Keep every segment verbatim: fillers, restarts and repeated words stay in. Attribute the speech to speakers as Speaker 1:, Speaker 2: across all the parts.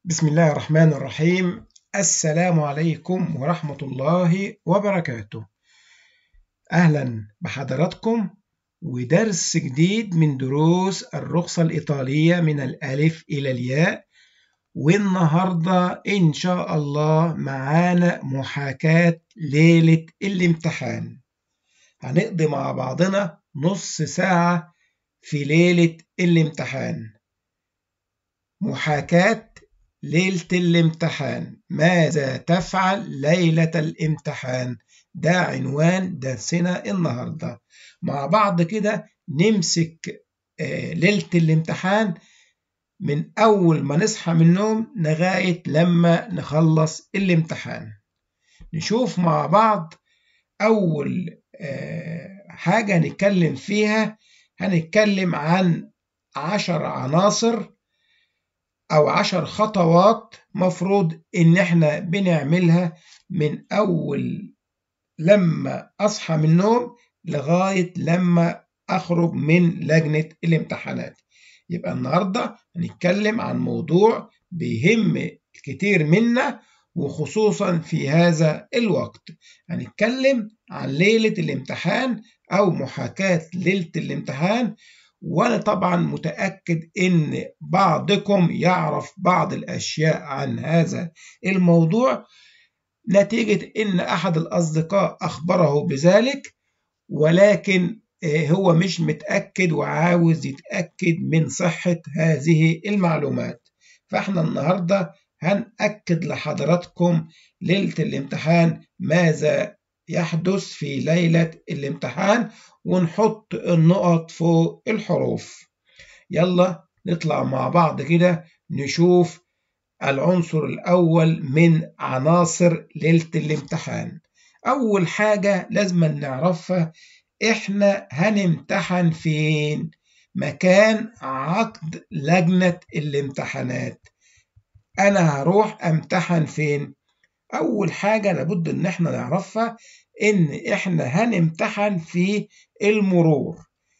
Speaker 1: بسم الله الرحمن الرحيم. السلام عليكم ورحمة الله وبركاته. أهلا بحضراتكم ودرس جديد من دروس الرخصة الإيطالية من الألف إلى الياء. والنهاردة إن شاء الله معانا محاكاة ليلة الامتحان. هنقضي مع بعضنا نص ساعة في ليلة الامتحان. محاكاة ليلة الامتحان، ماذا تفعل ليلة الامتحان؟ ده عنوان درسنا النهاردة. مع بعض كده نمسك ليلة الامتحان من أول ما نصحى من النوم لغاية لما نخلص الامتحان. نشوف مع بعض أول حاجة هنتكلم فيها. هنتكلم عن عشر عناصر أو عشر خطوات مفروض إن إحنا بنعملها من أول لما أصحى من النوم لغاية لما أخرج من لجنة الامتحانات. يبقى النهاردة هنتكلم عن موضوع بيهم كتير منا وخصوصا في هذا الوقت. هنتكلم عن ليلة الامتحان أو محاكاة ليلة الامتحان. وأنا طبعا متأكد إن بعضكم يعرف بعض الأشياء عن هذا الموضوع نتيجة إن أحد الأصدقاء أخبره بذلك، ولكن هو مش متأكد وعاوز يتأكد من صحة هذه المعلومات. فإحنا النهاردة هنأكد لحضراتكم ليلة الامتحان ماذا يحدث في ليلة الامتحان، ونحط النقط فوق الحروف. يلا نطلع مع بعض كده نشوف العنصر الأول من عناصر ليلة الامتحان. أول حاجة لازم نعرفها، إحنا هنمتحن فين؟ مكان عقد لجنة الامتحانات. أنا هروح أمتحن فين؟ أول حاجة لابد إن إحنا نعرفها إن إحنا هنمتحن في المرور.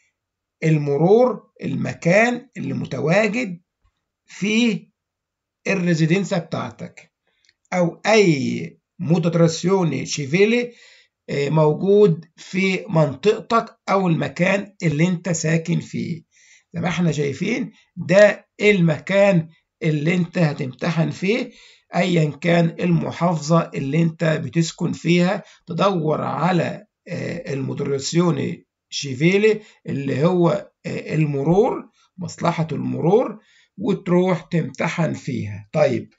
Speaker 1: المرور المكان اللي متواجد في الريزيدنسا بتاعتك أو أي مودراسيوني شيفيلي موجود في منطقتك أو المكان اللي أنت ساكن فيه. زي ما احنا شايفين ده المكان اللي أنت هتمتحن فيه، أيا كان المحافظة اللي أنت بتسكن فيها. تدور على المودراسيوني شيفيلي اللي هو المرور، مصلحة المرور، وتروح تمتحن فيها. طيب،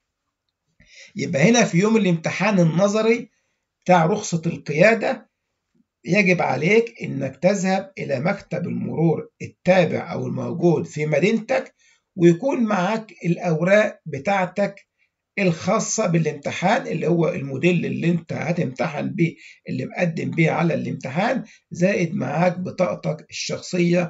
Speaker 1: يبقى هنا في يوم الامتحان النظري بتاع رخصة القيادة يجب عليك إنك تذهب إلى مكتب المرور التابع أو الموجود في مدينتك، ويكون معك الأوراق بتاعتك الخاصة بالامتحان اللي هو الموديل اللي انت هتمتحن بيه اللي مقدم بيه على الامتحان، زائد معاك بطاقتك الشخصية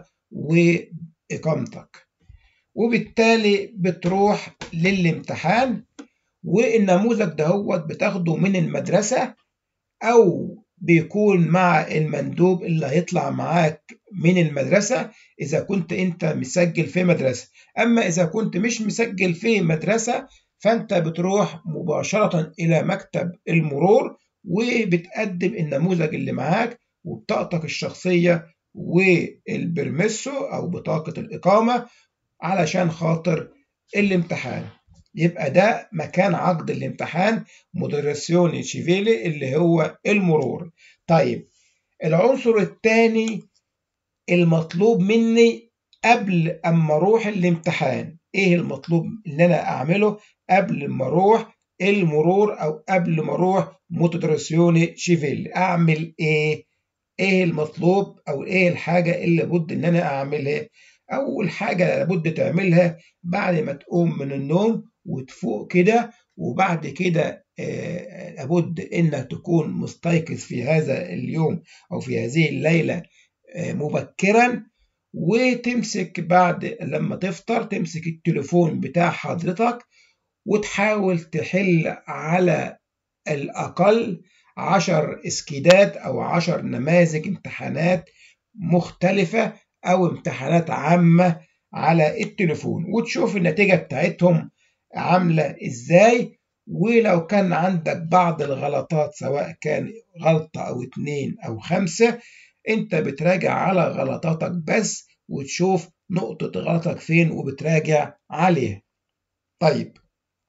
Speaker 1: وإقامتك. وبالتالي بتروح للامتحان، والنموذج دهوت بتاخده من المدرسة أو بيكون مع المندوب اللي هيطلع معاك من المدرسة إذا كنت أنت مسجل في مدرسة. أما إذا كنت مش مسجل في مدرسة فأنت بتروح مباشرة إلى مكتب المرور وبتقدم النموذج اللي معاك وبطاقتك الشخصية والبرميسو أو بطاقة الإقامة علشان خاطر الامتحان. يبقى ده مكان عقد الامتحان، مودراسيوني شيفيلي اللي هو المرور. طيب، العنصر الثاني المطلوب مني قبل أما أروح الامتحان. إيه المطلوب إن أنا أعمله قبل ما أروح المرور أو قبل ما أروح مودراسيوني شيفيلي؟ أعمل إيه؟ إيه المطلوب أو إيه الحاجة اللي بد إن أنا أعملها؟ أول حاجة لابد تعملها بعد ما تقوم من النوم وتفوق كده، وبعد كده لابد إنك تكون مستيقظ في هذا اليوم أو في هذه الليلة مبكرا، وتمسك بعد لما تفطر تمسك التليفون بتاع حضرتك وتحاول تحل على الأقل عشر اسكيدات أو عشر نماذج امتحانات مختلفة أو امتحانات عامة على التليفون، وتشوف النتيجة بتاعتهم عاملة ازاي، ولو كان عندك بعض الغلطات سواء كان غلطة او اتنين او خمسة، انت بتراجع على غلطاتك بس وتشوف نقطة غلطك فين وبتراجع عليها. طيب،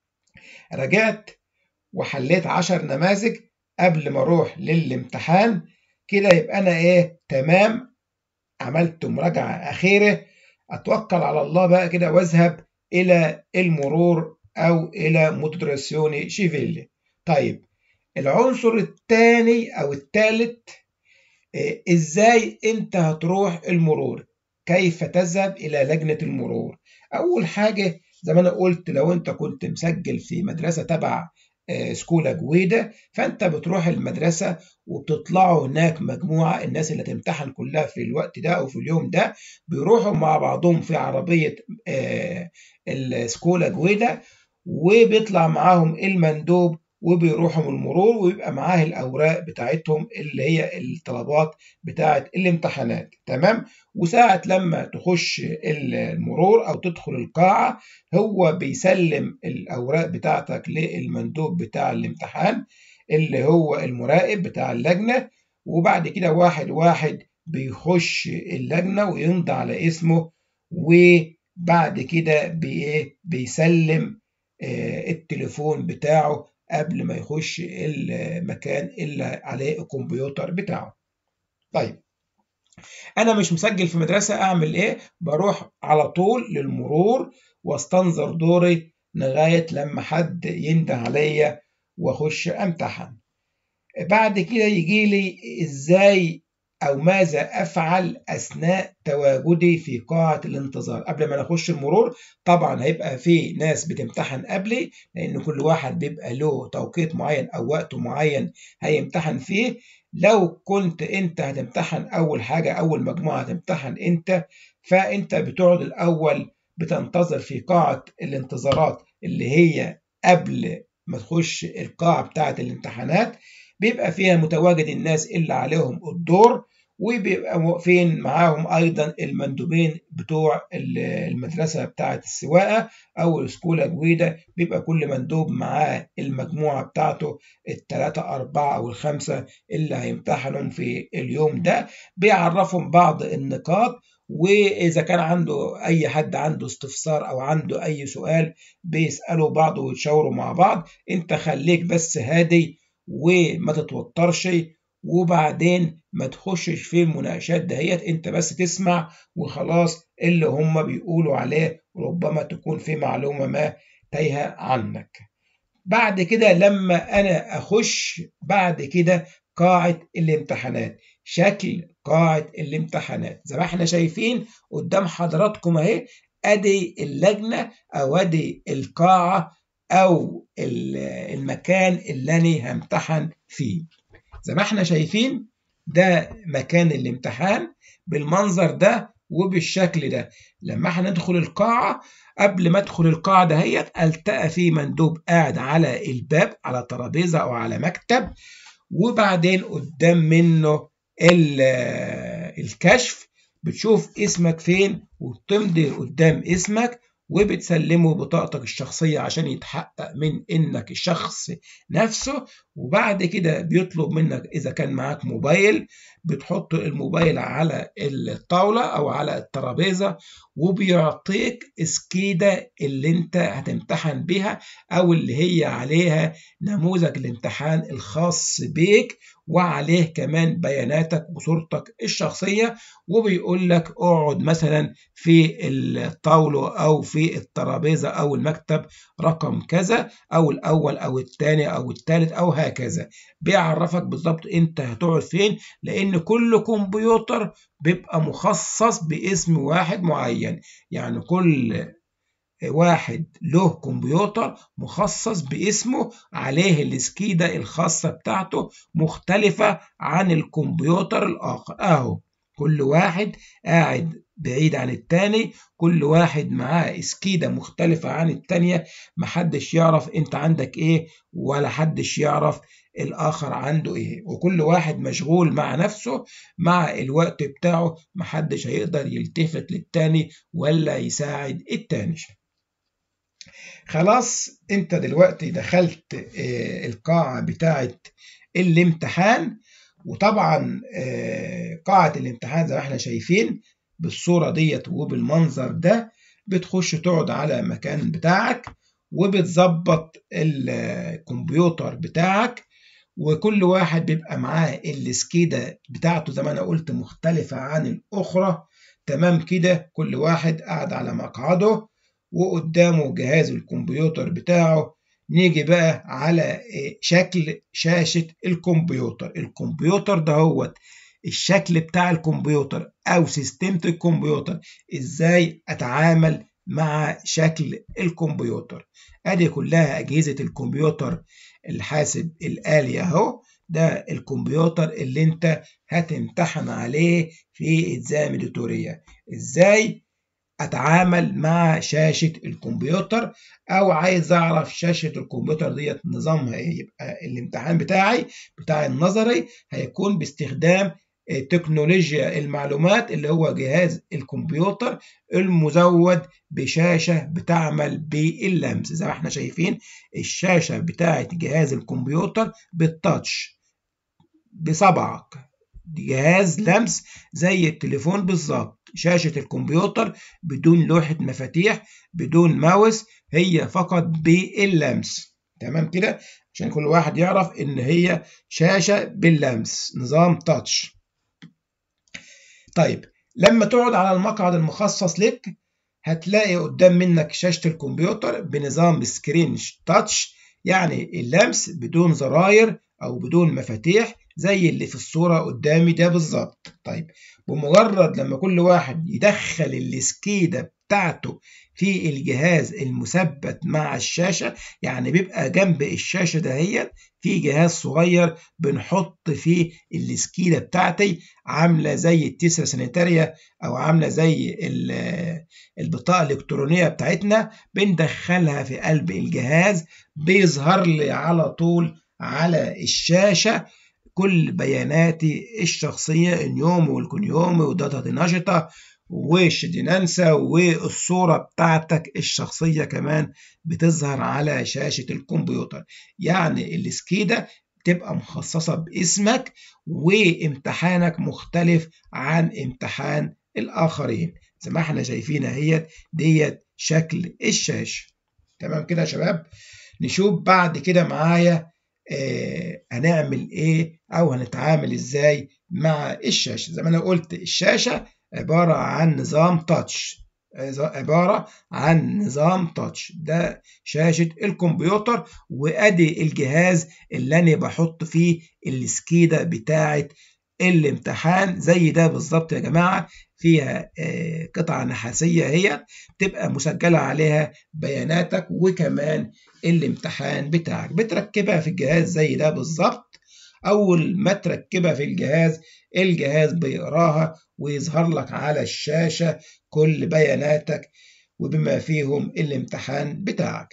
Speaker 1: رجعت وحليت عشر نماذج قبل ما اروح للامتحان، كده يبقى انا ايه تمام، عملت مراجعة أخيرة. أتوكل على الله بقى كده واذهب إلى المرور أو إلى مودراسيوني شيفيلي. طيب، العنصر الثاني أو الثالث، إزاي أنت هتروح المرور؟ كيف تذهب إلى لجنة المرور؟ أول حاجة زي ما أنا قلت، لو أنت كنت مسجل في مدرسة تبع سكولا جويدا، فأنت بتروح المدرسة وبتطلعوا هناك مجموعة، الناس اللي هتمتحن كلها في الوقت ده أو في اليوم ده بيروحوا مع بعضهم في عربية السكولا جويدا، وبيطلع معاهم المندوب وبيروحوا المرور ويبقى معاه الأوراق بتاعتهم اللي هي الطلبات بتاعت الامتحانات. تمام. وساعة لما تخش المرور أو تدخل القاعة، هو بيسلم الأوراق بتاعتك للمندوب بتاع الامتحان اللي هو المراقب بتاع اللجنة، وبعد كده واحد واحد بيخش اللجنة ويمضي على اسمه، وبعد كده بيسلم التليفون بتاعه قبل ما يخش المكان اللي عليه الكمبيوتر بتاعه. طيب، أنا مش مسجل في مدرسة، أعمل إيه؟ بروح على طول للمرور واستنظر دوري لغاية لما حد ينده عليا واخش امتحن. بعد كده يجي لي ازاي او ماذا افعل اثناء تواجدي في قاعة الانتظار قبل ما نخش المرور. طبعا هيبقى في ناس بتمتحن قبلي، لان كل واحد بيبقى له توقيت معين او وقت معين هيمتحن فيه. لو كنت انت هتمتحن اول حاجة، اول مجموعة هتمتحن انت، فانت بتقعد الاول بتنتظر في قاعة الانتظارات اللي هي قبل ما تخش القاعة بتاعة الامتحانات، بيبقى فيها متواجد الناس اللي عليهم الدور، وبيبقى واقفين معاهم أيضا المندوبين بتوع المدرسة بتاعة السواقة أو السكولا جويدا، بيبقى كل مندوب معاه المجموعة بتاعته الثلاثة أربعة أو الخمسة اللي هيمتحنوا في اليوم ده، بيعرفهم بعض النقاط، وإذا كان عنده أي حد عنده استفسار أو عنده أي سؤال بيسألوا بعض ويتشاوروا مع بعض. أنت خليك بس هادي وما تتوترش، وبعدين ما تخشش في المناقشات دهيت، انت بس تسمع وخلاص اللي هم بيقولوا عليه، ربما تكون في معلومة ما تايهة عنك. بعد كده لما انا اخش بعد كده قاعة الامتحانات، شكل قاعة الامتحانات زي ما احنا شايفين قدام حضراتكم اهي، ادي اللجنة او ادي القاعة او المكان اللي انا همتحن فيه. زي ما احنا شايفين ده مكان الامتحان بالمنظر ده وبالشكل ده. لما احنا ندخل القاعة، قبل ما ادخل القاعة دهيت التقى في مندوب قاعد على الباب على ترابيزة او على مكتب، وبعدين قدام منه الكشف، بتشوف اسمك فين وبتمضي قدام اسمك وبتسلمه بطاقتك الشخصية عشان يتحقق من انك الشخص نفسه. وبعد كده بيطلب منك اذا كان معاك موبايل بتحط الموبايل على الطاولة او على الترابيزة، وبيعطيك اسكيدة اللي انت هتمتحن بها او اللي هي عليها نموذج الامتحان الخاص بيك، وعليه كمان بياناتك وصورتك الشخصية، وبيقول لك اقعد مثلا في الطاولة او في الترابيزة او المكتب رقم كذا او الاول او الثاني او الثالث او هكذا. بيعرفك بالظبط انت هتقعد فين، لان كل كمبيوتر بيبقى مخصص باسم واحد معين، يعني كل واحد له كمبيوتر مخصص باسمه عليه السكيدة الخاصة بتاعته مختلفة عن الكمبيوتر الآخر. اهو كل واحد قاعد بعيد عن التاني، كل واحد معاه سكيدة مختلفة عن التانية، محدش يعرف انت عندك ايه ولا حدش يعرف الآخر عنده ايه، وكل واحد مشغول مع نفسه مع الوقت بتاعه، محدش هيقدر يلتفت للتاني ولا يساعد التاني. خلاص انت دلوقتي دخلت آه، القاعة بتاعة الامتحان. وطبعا آه، قاعة الامتحان زي ما احنا شايفين بالصورة ديت وبالمنظر ده. بتخش تقعد على مكان بتاعك وبتظبط الكمبيوتر بتاعك، وكل واحد بيبقى معاه السكيدة بتاعته زي ما انا قلت مختلفة عن الأخرى. تمام كده، كل واحد قاعد على مقعده وقدامه جهاز الكمبيوتر بتاعه. نيجي بقى على شكل شاشة الكمبيوتر. الكمبيوتر ده هو الشكل بتاع الكمبيوتر أو سيستمة الكمبيوتر. إزاي أتعامل مع شكل الكمبيوتر؟ أدي كلها أجهزة الكمبيوتر الحاسب الآلي أهو. ده الكمبيوتر اللي أنت هتمتحن عليه في إجزام إديتورية. إزاي اتعامل مع شاشة الكمبيوتر، او عايز اعرف شاشة الكمبيوتر ديت نظامها ايه. يبقى الامتحان بتاعي بتاع النظري هيكون باستخدام تكنولوجيا المعلومات اللي هو جهاز الكمبيوتر المزود بشاشة بتعمل باللمس. زي ما احنا شايفين الشاشة بتاعت جهاز الكمبيوتر بالتاتش بصبعك، جهاز لمس زي التليفون بالظبط. شاشة الكمبيوتر بدون لوحة مفاتيح بدون ماوس، هي فقط باللمس. تمام كده، عشان كل واحد يعرف ان هي شاشة باللمس نظام تاتش. طيب لما تقعد على المقعد المخصص لك هتلاقي قدام منك شاشة الكمبيوتر بنظام سكرين تاتش، يعني اللمس بدون زراير او بدون مفاتيح زي اللي في الصورة قدامي ده بالظبط. طيب بمجرد لما كل واحد يدخل السكيدة بتاعته في الجهاز المثبت مع الشاشة، يعني بيبقى جنب الشاشة دهيت في جهاز صغير بنحط فيه السكيدة بتاعتي، عاملة زي التسرة سانيتاريا أو عاملة زي البطاقة الإلكترونية بتاعتنا. بندخلها في قلب الجهاز، بيظهر لي على طول على الشاشة كل بياناتي الشخصية، اليوم والكونيوم وداتا دي نشطة والشدينانسا، والصورة بتاعتك الشخصية كمان بتظهر على شاشة الكمبيوتر. يعني السكيدة تبقى مخصصة باسمك، وامتحانك مختلف عن امتحان الآخرين. زي ما احنا شايفين اهيت ديت شكل الشاشة. تمام كده يا شباب. نشوف بعد كده معايا آه هنعمل ايه او هنتعامل ازاي مع الشاشة. زي ما انا قلت الشاشة عبارة عن نظام تاتش، عبارة عن نظام تاتش. ده شاشة الكمبيوتر، وادي الجهاز اللي انا بحط فيه السكيدة بتاعة الامتحان زي ده بالظبط يا جماعة. فيها قطعة نحاسية هي تبقى مسجلة عليها بياناتك وكمان الامتحان بتاعك. بتركبها في الجهاز زي ده بالظبط. أول ما تركبها في الجهاز، الجهاز بيقراها ويظهر لك على الشاشة كل بياناتك وبما فيهم الامتحان بتاعك.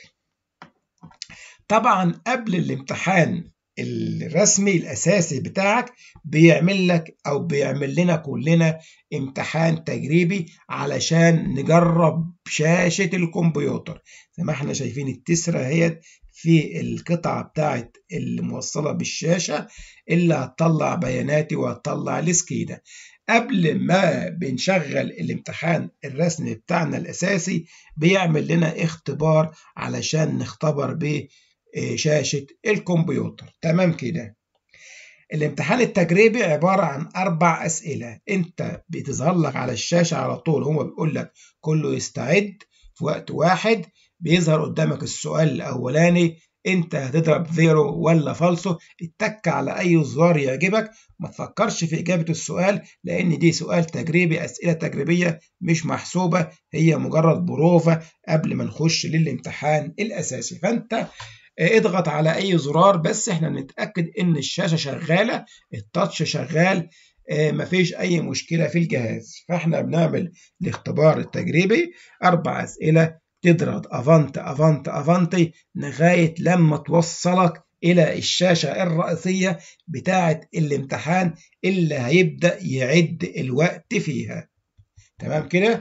Speaker 1: طبعا قبل الامتحان الرسمي الأساسي بتاعك بيعمل لك أو بيعمل لنا كلنا امتحان تجريبي علشان نجرب شاشة الكمبيوتر. زي ما احنا شايفين التسرة هي في القطعة بتاعت الموصلة بالشاشة اللي هتطلع بياناتي وهتطلع السكيدة. قبل ما بنشغل الامتحان الرسمي بتاعنا الأساسي بيعمل لنا اختبار علشان نختبر بيه شاشة الكمبيوتر. تمام كده. الامتحان التجريبي عبارة عن أربع أسئلة. أنت بتظهر لك على الشاشة على طول، هو بيقول لك كله يستعد في وقت واحد. بيظهر قدامك السؤال الأولاني، أنت هتضرب زيرو ولا فالسو. اتك على أي زرار يعجبك، ما تفكرش في إجابة السؤال لأن دي سؤال تجريبي، أسئلة تجريبية مش محسوبة، هي مجرد بروفة قبل ما نخش للامتحان الأساسي. فأنت اضغط على اي زرار بس احنا نتأكد ان الشاشة شغالة، التاتش شغال، مفيش اي مشكلة في الجهاز. فاحنا بنعمل الاختبار التجريبي اربع اسئلة، تضغط افانت افانت افانتي لغاية لما توصلك الى الشاشة الرئيسية بتاعة الامتحان اللي هيبدأ يعد الوقت فيها. تمام كده.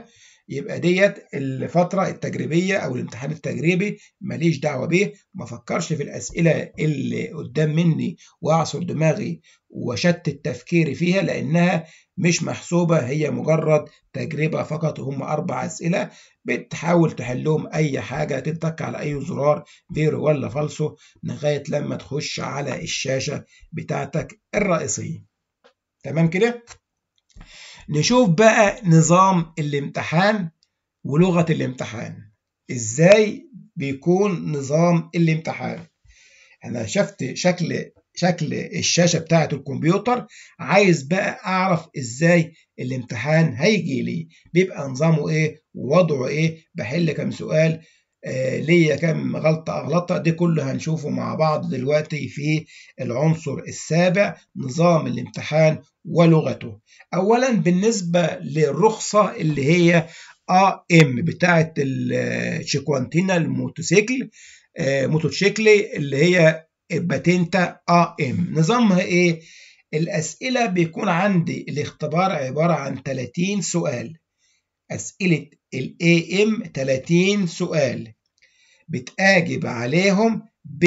Speaker 1: يبقى ديت الفترة التجريبية أو الامتحان التجريبي ماليش دعوة بيه، ما فكرش في الأسئلة اللي قدام مني وأعصر دماغي وشتت تفكيري فيها، لأنها مش محسوبة، هي مجرد تجربة فقط. هم أربع أسئلة بتحاول تحلهم أي حاجة، تتك على أي زرار فيرو ولا فالسو لغاية لما تخش على الشاشة بتاعتك الرئيسية. تمام كده؟ نشوف بقى نظام الامتحان ولغة الامتحان ازاي بيكون نظام الامتحان. انا شفت شكل شكل الشاشة بتاعة الكمبيوتر، عايز بقى اعرف ازاي الامتحان هيجي لي، بيبقى نظامه ايه ووضعه ايه، بحل كم سؤال، آه ليا كم غلطة اغلطها، دي كله هنشوفه مع بعض دلوقتي في العنصر السابع، نظام الامتحان ولغته. اولا بالنسبة للرخصة اللي هي آ إم بتاعة الشيكوانتينا الموتوسيكل، آه موتوسيكلي اللي هي باتنتا آ إم، نظامها ايه؟ الأسئلة بيكون عندي الاختبار عبارة عن ثلاثين سؤال، أسئلة ال إيه إم ثلاثين سؤال بتأجب عليهم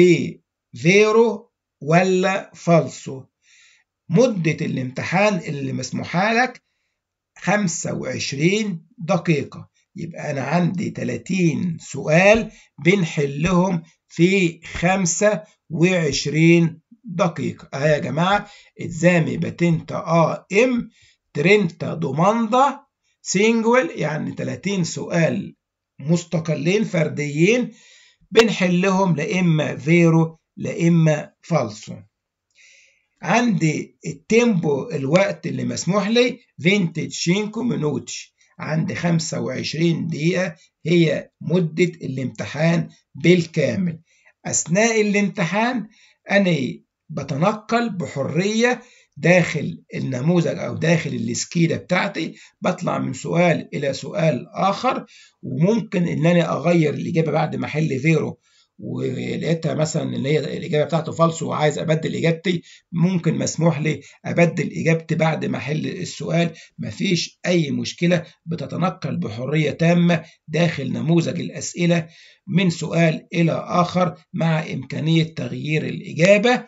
Speaker 1: بفيرو ولا فالسو. مدة الامتحان اللي مسموحة لك خمسة وعشرين دقيقة، يبقى أنا عندي ثلاثين سؤال بنحلهم في خمسة وعشرين دقيقة. أهي يا جماعة إتزامي باتنتا آ إم ترينتا دوماندا سينجول، يعني ثلاثين سؤال مستقلين فرديين بنحلهم لا إما فيرو لا إما فالسو. عندي التيمبو الوقت اللي مسموح لي خمسة مينوتش، عندي خمسة وعشرين دقيقة هي مدة الامتحان بالكامل. أثناء الامتحان أنا بتنقل بحرية داخل النموذج أو داخل السكيلة بتاعتي، بطلع من سؤال إلى سؤال آخر، وممكن إن أنا أغير الإجابة بعد ما أحل فيرو ولقيتها مثلا اللي هي الاجابه بتاعته فالسو وعايز ابدل اجابتي، ممكن مسموح لي ابدل اجابتي بعد ما احل السؤال، مفيش اي مشكله، بتتنقل بحريه تامه داخل نموذج الاسئله من سؤال الى اخر مع امكانيه تغيير الاجابه.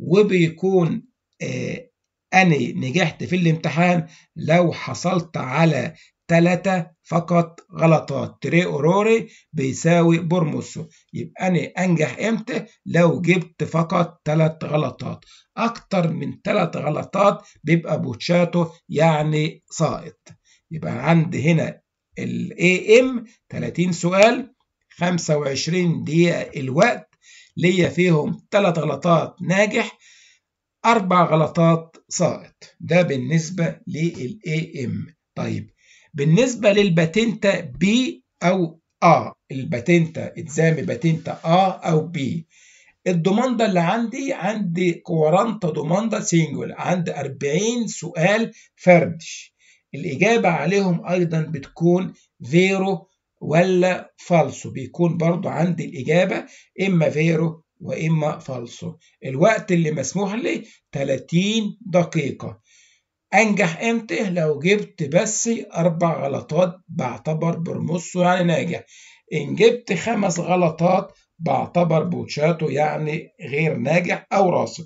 Speaker 1: وبيكون آه أنا نجحت في الامتحان لو حصلت على ثلاثة فقط غلطات، تري أوروري بيساوي بورموسو، يبقى أنا أنجح إمتى؟ لو جبت فقط ثلاث غلطات، أكتر من ثلاث غلطات بيبقى بوتشاتو يعني ساقط. يبقى عندي هنا ال إيه إم ثلاثين سؤال، خمسة وعشرين دقيقة الوقت، ليا فيهم ثلاث غلطات ناجح، أربع غلطات ساقط، ده بالنسبة لل إيه إم. طيب بالنسبة للباتنتا بي أو آ، الباتنتا إتزامي باتنتا آ أو بي، الدوماندا اللي عندي عندي كورانتا دوماندا سينجول، عندي أربعين سؤال فردش، الإجابة عليهم أيضا بتكون فيرو ولا فالسو، بيكون برضو عندي الإجابة إما فيرو وإما فالسو. الوقت اللي مسموح لي ثلاثين دقيقة. أنجح إمتى؟ لو جبت بس أربع غلطات بعتبر برموسو يعني ناجح، إن جبت خمس غلطات بعتبر بوتشاتو يعني غير ناجح أو راسب.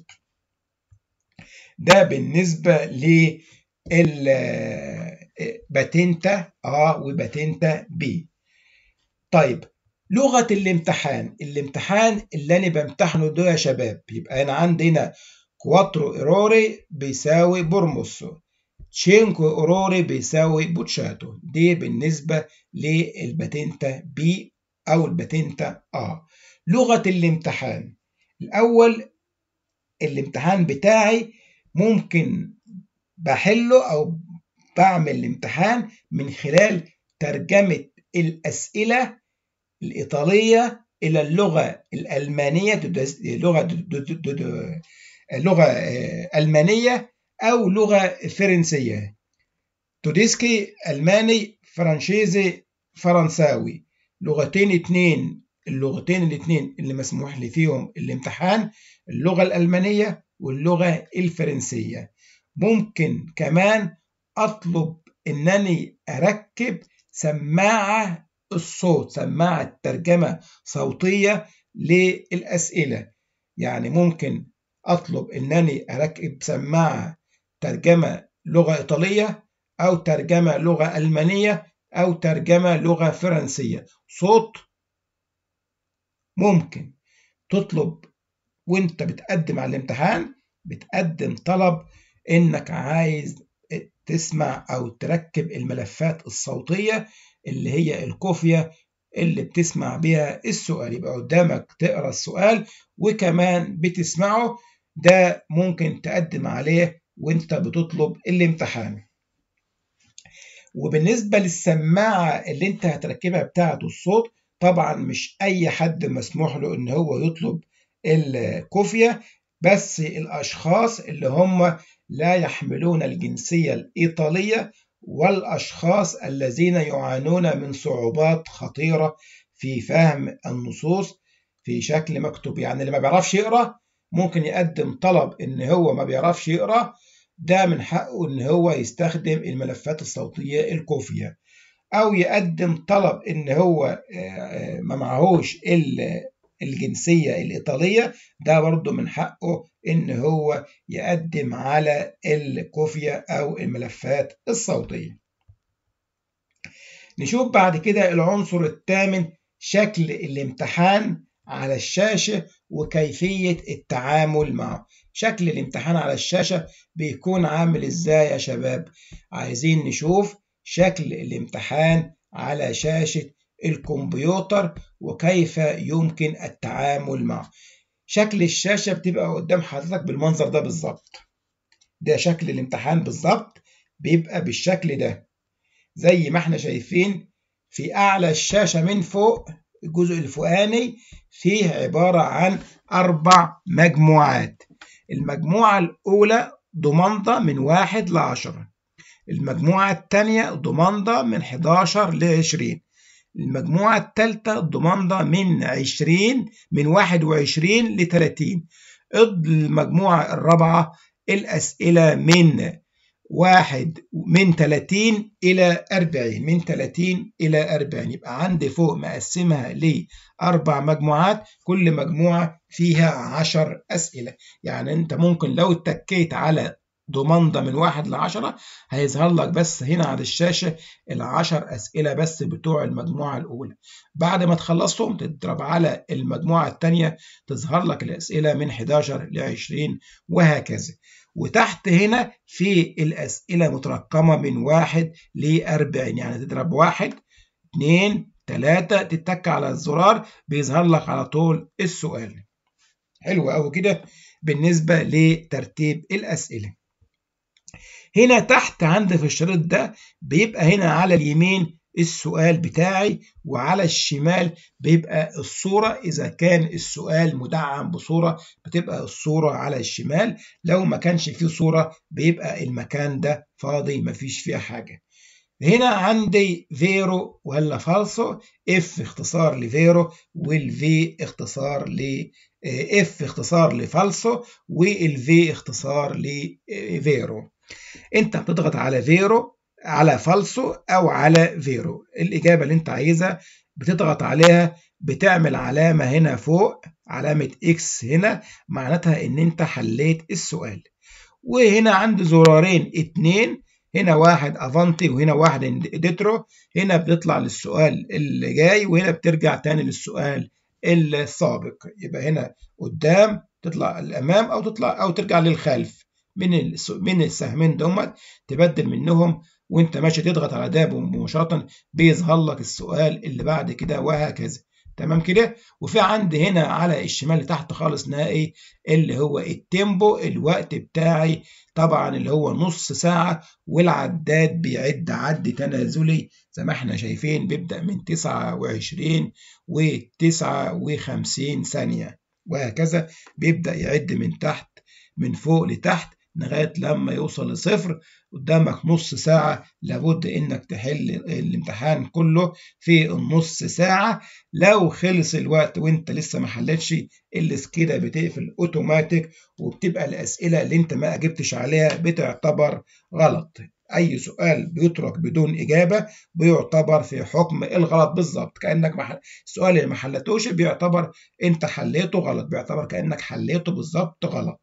Speaker 1: ده بالنسبة للباتنتا آ وباتنتا بي. طيب لغة الامتحان، الامتحان اللي أنا بمتحنه ده يا شباب، يبقى أنا عندنا كواترو إيروري بيساوي بورموسو، تشينكو إيروري بيساوي بوتشاتو، دي بالنسبة للباتنتا بي أو الباتنتا آ. لغة الامتحان الأول، الامتحان بتاعي ممكن بحله أو بعمل الامتحان من خلال ترجمة الأسئلة الإيطالية إلى اللغة الألمانية، لغة لغة ألمانية أو لغة فرنسية، توديسكي ألماني فرنسيزي فرنساوي، لغتين اتنين، اللغتين الاتنين اللي مسموح لي فيهم الامتحان اللغة الألمانية واللغة الفرنسية. ممكن كمان أطلب أنني أركب سماعة الصوت، سماعة ترجمة صوتية للأسئلة. يعني ممكن أطلب إنني أركب سماعة ترجمة لغة إيطالية أو ترجمة لغة ألمانية أو ترجمة لغة فرنسية صوت. ممكن تطلب وانت بتقدم على الامتحان، بتقدم طلب انك عايز تسمع او تركب الملفات الصوتية اللي هي الكوفية اللي بتسمع بيها السؤال، يبقى قدامك تقرأ السؤال وكمان بتسمعه. ده ممكن تقدم عليه وانت بتطلب الامتحان. وبالنسبة للسماعة اللي انت هتركبها بتاعة الصوت، طبعا مش اي حد مسموح له ان هو يطلب الكوفية، بس الاشخاص اللي هم لا يحملون الجنسية الإيطالية والاشخاص الذين يعانون من صعوبات خطيرة في فهم النصوص في شكل مكتوب. يعني اللي ما بيعرفش يقرأ ممكن يقدم طلب ان هو ما بيعرفش يقرأ، ده من حقه ان هو يستخدم الملفات الصوتية الكوفية، او يقدم طلب ان هو ما معهوش الجنسية الإيطالية، ده برضه من حقه ان هو يقدم على الكوفية او الملفات الصوتية. نشوف بعد كده العنصر الثامن، شكل الامتحان على الشاشة وكيفية التعامل معه. شكل الامتحان على الشاشة بيكون عامل ازاي يا شباب؟ عايزين نشوف شكل الامتحان على شاشة الكمبيوتر وكيف يمكن التعامل معه. شكل الشاشة بتبقى قدام حضرتك بالمنظر ده بالظبط. ده شكل الامتحان بالظبط، بيبقى بالشكل ده زي ما احنا شايفين. في أعلى الشاشة من فوق الجزء الفوقاني فيه عبارة عن أربع مجموعات. المجموعة الأولى ضمانضة من واحد لعشرة، المجموعة الثانية ضمانضة من حداشر لعشرين، المجموعة الثالثة ضمانضة من عشرين من واحد وعشرين لتلاتين، المجموعة الرابعة الأسئلة من واحد من تلاتين إلى أربعين، من تلاتين إلى أربعين. يبقى عندي فوق مقسمها لأربع مجموعات، كل مجموعة فيها عشر أسئلة. يعني أنت ممكن لو اتكيت على ضمانضة من واحد لعشرة هيظهر لك بس هنا على الشاشة العشر أسئلة بس بتوع المجموعة الأولى. بعد ما تخلصهم تضرب على المجموعة الثانية تظهر لك الأسئلة من حداشر لعشرين وهكذا. وتحت هنا في الأسئلة مترقمة من واحد لأربعين، يعني تضرب واحد اتنين تلاتة تتك على الزرار بيظهر لك على طول السؤال. حلو أوي كده بالنسبة لترتيب الأسئلة. هنا تحت عندي في الشريط ده بيبقى هنا على اليمين السؤال بتاعي، وعلى الشمال بيبقى الصورة. إذا كان السؤال مدعم بصورة بتبقى الصورة على الشمال، لو ما كانش فيه صورة بيبقى المكان ده فاضي مفيش فيه حاجة. هنا عندي فيرو ولا فالسو، اف اختصار لفيرو والفي اختصار ل اف اختصار لفالسو والفي اختصار لفيرو. انت بتضغط على فيرو على فالسو او على فيرو، الاجابه اللي انت عايزها بتضغط عليها، بتعمل علامه هنا فوق علامه اكس، هنا معناتها ان انت حليت السؤال. وهنا عندي زرارين اتنين، هنا واحد افانتي وهنا واحد ديترو، هنا بتطلع للسؤال اللي جاي وهنا بترجع تاني للسؤال السابق. يبقى هنا قدام تطلع الامام او تطلع او ترجع للخلف من من السهمين دوت، تبدل منهم وانت ماشي تضغط على ده مباشره بيظهر لك السؤال اللي بعد كده وهكذا. تمام كده. وفي عندي هنا على الشمال تحت خالص نهائي اللي هو التيمبو، الوقت بتاعي طبعا اللي هو نص ساعة، والعداد بيعد عد تنازلي زي ما احنا شايفين بيبدأ من تسعة وعشرين وتسعة وخمسين ثانية وهكذا، بيبدأ يعد من تحت من فوق لتحت لغاية لما يوصل لصفر. قدامك نص ساعة، لابد انك تحل الامتحان كله في النص ساعة. لو خلص الوقت وانت لسه ما حلتش السكيدة بتقفل اوتوماتيك، وبتبقى الاسئلة اللي انت ما اجبتش عليها بتعتبر غلط. أي سؤال بيترك بدون إجابة بيعتبر في حكم الغلط بالظبط، كأنك محل... السؤال اللي ما حلتوش بيعتبر أنت حليته غلط، بيعتبر كأنك حليته بالظبط غلط.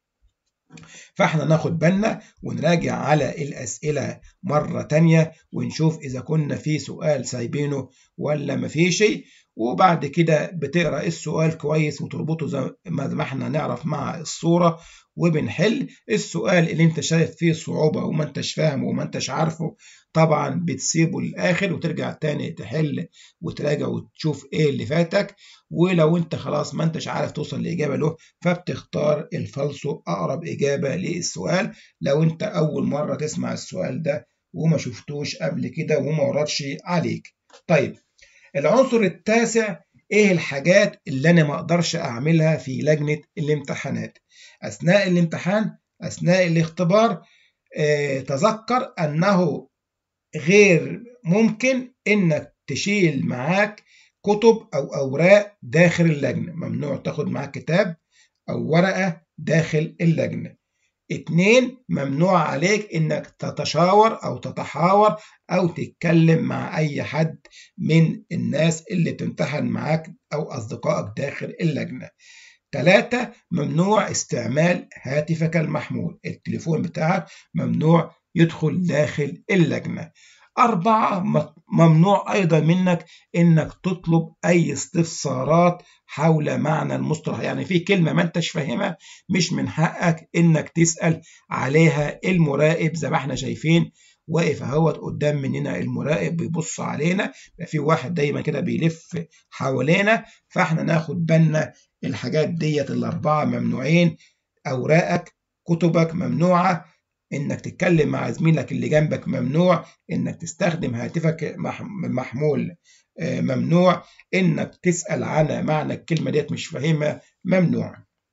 Speaker 1: فاحنا ناخد بالنا ونراجع على الأسئلة مرة تانية ونشوف إذا كنا في سؤال سايبينه ولا مفيش، وبعد كده بتقرأ السؤال كويس وتربطه زي ما احنا نعرف مع الصورة، وبنحل السؤال اللي انت شايف فيه صعوبة وما انتش فاهمه وما انتش عارفه طبعا بتسيبه للآخر وترجع تاني تحل وتراجع وتشوف ايه اللي فاتك. ولو انت خلاص ما انتش عارف توصل لإجابة له فبتختار الفالصو أقرب إجابة للسؤال لو انت أول مرة تسمع السؤال ده وما شفتوش قبل كده وما وردش عليك. طيب العنصر التاسع، ايه الحاجات اللي انا ما اقدرش اعملها في لجنة الامتحانات اثناء الامتحان اثناء الاختبار؟ اه تذكر انه غير ممكن انك تشيل معاك كتب او اوراق داخل اللجنة، ممنوع تاخد معاك كتاب او ورقة داخل اللجنة. اتنين، ممنوع عليك انك تتشاور او تتحاور او تتكلم مع اي حد من الناس اللي بتمتحن معاك او اصدقائك داخل اللجنة. تلاتة، ممنوع استعمال هاتفك المحمول، التليفون بتاعك ممنوع يدخل داخل اللجنة. أربعة، ممنوع أيضا منك إنك تطلب أي استفسارات حول معنى المصطلح، يعني في كلمة ما أنتش فاهمها مش من حقك إنك تسأل عليها المراقب. زي ما احنا شايفين واقف اهوت قدام مننا المراقب بيبص علينا، في واحد دايما كده بيلف حوالينا، فاحنا ناخد بالنا الحاجات ديت الأربعة ممنوعين. أوراقك كتبك ممنوعة، إنك تتكلم مع زميلك اللي جنبك ممنوع، إنك تستخدم هاتفك محمول ممنوع، إنك تسأل عن معنى الكلمة ديت مش فاهمها ممنوع.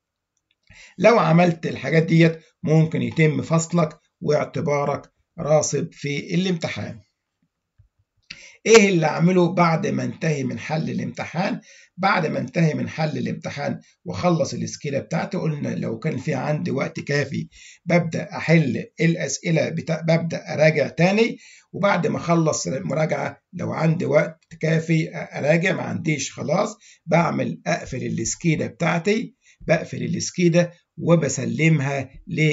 Speaker 1: لو عملت الحاجات ديت ممكن يتم فصلك واعتبارك راصد في الامتحان. ايه اللي اعمله بعد ما انتهي من حل الامتحان؟ بعد ما انتهي من حل الامتحان واخلص الاسكيله بتاعتي، قلنا لو كان في عندي وقت كافي ببدا احل الاسئله بتا... ببدا اراجع تاني، وبعد ما اخلص المراجعه لو عندي وقت كافي اراجع، ما عنديش خلاص بعمل اقفل الاسكيله بتاعتي، بقفل الاسكيله وبسلمها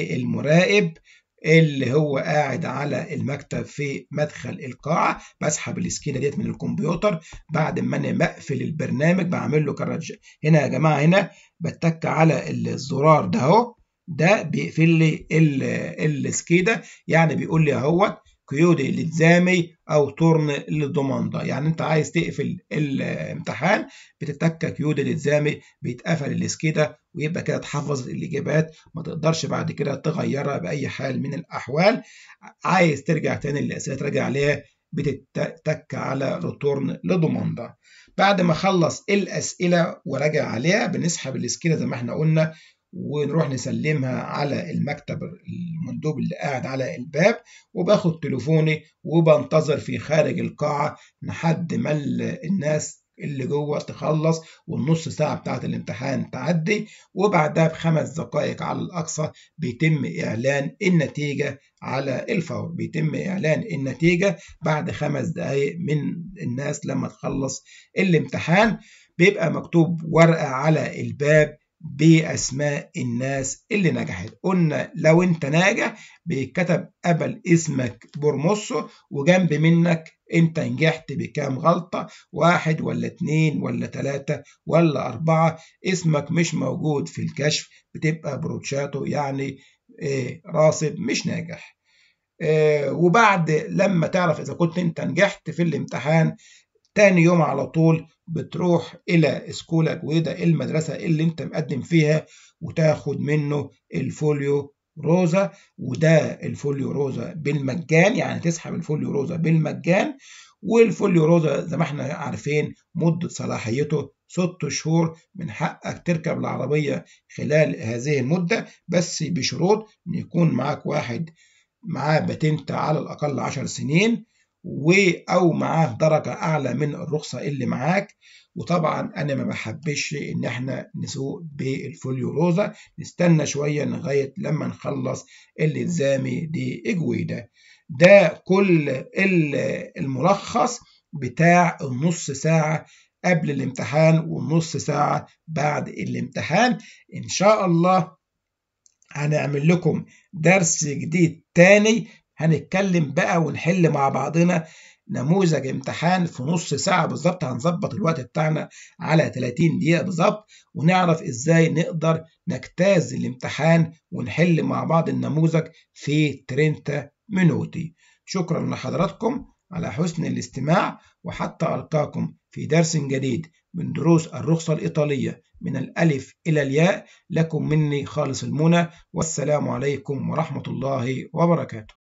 Speaker 1: للمراقب اللي هو قاعد على المكتب في مدخل القاعة. بسحب الاسكينة ديت من الكمبيوتر بعد ما انا بقفل البرنامج، بعمل له كرج هنا يا جماعة، هنا بتك على الزرار ده اهو، ده بيقفل لي الاسكينة، يعني بيقول لي اهوت كيودي الالزامي او تورن للضمانده، يعني انت عايز تقفل الامتحان بتتك كيودي الالزامي بيتقفل الاسكيده ويبقى كده اتحفظت الاجابات، ما تقدرش بعد كده تغيرها باي حال من الاحوال. عايز ترجع تاني للاسئله تراجع عليها بتتك على ريتورن لضمانده. بعد ما اخلص الاسئله وراجع عليها بنسحب الاسكيده زي ما احنا قلنا ونروح نسلمها على المكتب المندوب اللي قاعد على الباب، وباخد تليفوني وبنتظر في خارج القاعة لحد ما الناس اللي جوه تخلص والنص ساعة بتاعت الامتحان تعدي، وبعدها بخمس دقائق على الأقصى بيتم إعلان النتيجة على الفور. بيتم إعلان النتيجة بعد خمس دقائق من الناس لما تخلص الامتحان، بيبقى مكتوب ورقة على الباب بأسماء الناس اللي نجحت. قلنا لو انت ناجح بيتكتب قبل اسمك برمصه وجنب منك انت نجحت بكام غلطة، واحد ولا اتنين ولا تلاتة ولا اربعة، اسمك مش موجود في الكشف بتبقى بروتشاتو، يعني ايه راصد مش ناجح. اه وبعد لما تعرف اذا كنت انت نجحت في الامتحان تاني يوم على طول بتروح إلى سكولا جويدا المدرسة اللي انت مقدم فيها وتاخد منه الفوليو روزا، وده الفوليو روزا بالمجان، يعني تسحب الفوليو روزا بالمجان. والفوليو روزا زي ما احنا عارفين مدة صلاحيته ست شهور، من حقك تركب العربية خلال هذه المدة بس بشروط ان يكون معاك واحد معاه باتنت على الأقل عشر سنين و أو معاه درجة أعلى من الرخصة اللي معاك. وطبعا أنا ما بحبش إن إحنا نسوق بالفوليو روزا، نستنى شوية لغاية لما نخلص الإلزامي دي إجويدا. ده كل الملخص بتاع النص ساعة قبل الامتحان والنص ساعة بعد الامتحان. إن شاء الله هنعمل لكم درس جديد تاني، هنتكلم بقى ونحل مع بعضنا نموذج امتحان في نص ساعة بالظبط. هنظبط الوقت بتاعنا على ثلاثين دقيقة بالظبط، ونعرف ازاي نقدر نجتاز الامتحان ونحل مع بعض النموذج في ثلاثين مينوتي. شكرا لحضراتكم على حسن الاستماع، وحتى ألقاكم في درس جديد من دروس الرخصة الإيطالية من الألف إلى الياء. لكم مني خالص المنى، والسلام عليكم ورحمة الله وبركاته.